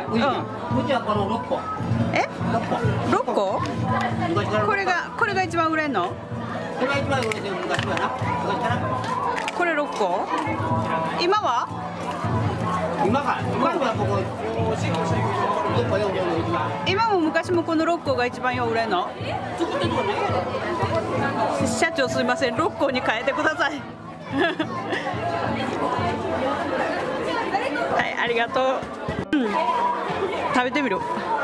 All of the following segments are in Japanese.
うちはこの6個。 え 6個。 6個これが一番売れんの？ これが一番売れてる昔はな。昔かな。 これ6個？今は？ 今はここ6個4個の一番。 今も昔もこの6個が一番よう売れんの？ 作ってるとこね。 社長すいません、6個に変えてください。はい、ありがとう。食べてみる。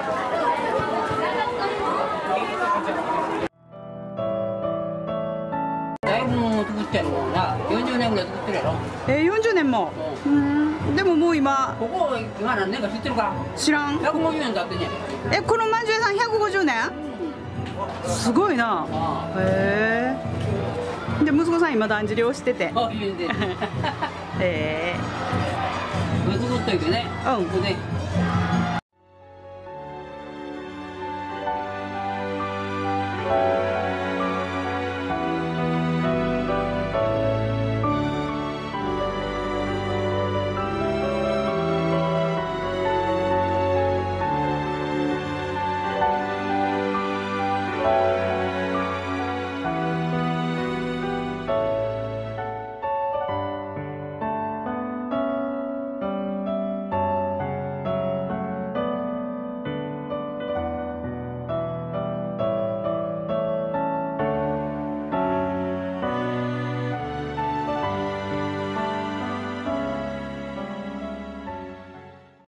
だいぶ作ってるもんな。40年ぐらい作ってるやろ。 40年も。でももう今。 ここ今何年か知ってるか？ 知らん。 150年経ってね。 このまんじゅう屋さん150年？すごいな。へえ。で息子さん今だんじりをしてて。 あ、いいね。 へえ。 作っといてね。 うん。 ここで